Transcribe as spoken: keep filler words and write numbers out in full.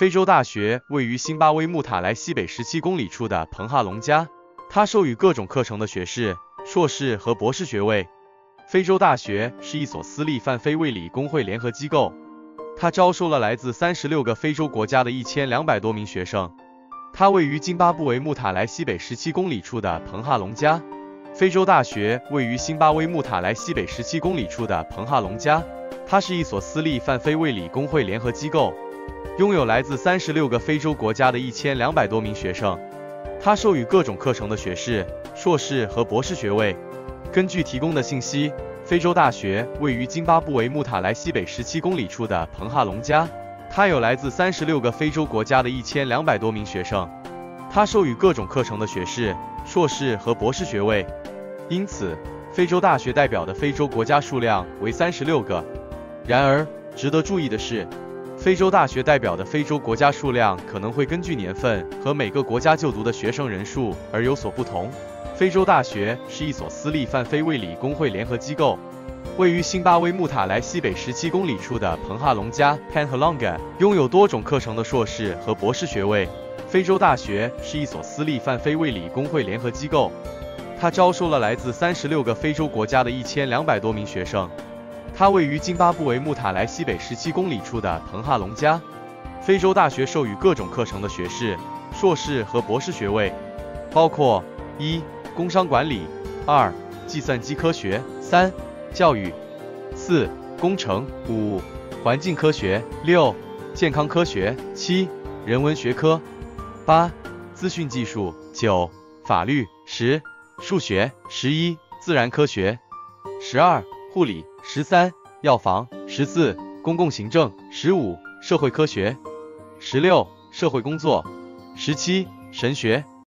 非洲大学位于辛巴威木塔莱西北十七公里处的彭哈隆加，它授予各种课程的学士、硕士和博士学位。非洲大学是一所私立泛非卫理工会联合机构，它招收了来自三十六个非洲国家的一千两百多名学生。它位于津巴布韦木塔莱西北十七公里处的彭哈隆加。非洲大学位于辛巴威木塔莱西北十七公里处的彭哈隆加，它是一所私立泛非卫理工会联合机构，拥有来自三十六个非洲国家的一千两百多名学生。它授予各种课程的学士、硕士和博士学位。根据提供的信息，非洲大学位于津巴布韦木塔莱西北十七公里处的彭哈隆加，它有来自三十六个非洲国家的一千两百多名学生。它授予各种课程的学士、硕士和博士学位。因此，非洲大学代表的非洲国家数量为三十六个。然而，值得注意的是，非洲大学代表的非洲国家数量可能会根据年份和每个国家就读的学生人数而有所不同。非洲大学是一所私立泛非卫理工会联合机构，位于辛巴威木塔莱西北十七公里处的彭哈隆加 （Panhalonga） 拥有多种课程的硕士和博士学位。非洲大学是一所私立泛非卫理工会联合机构，它招收了来自三十六个非洲国家的一千两百多名学生。它位于津巴布韦木塔莱西北十七公里处的彭哈隆加。非洲大学授予各种课程的学士、硕士和博士学位，包括一、工商管理；二、计算机科学；三、教育；四、工程；五、环境科学；六、健康科学；七、人文学科；八、资讯技术；九、法律；十、数学；十一、自然科学；十二、护理；十三、药房；十四、公共行政；十五、社会科学；十六、社会工作；十七、神学。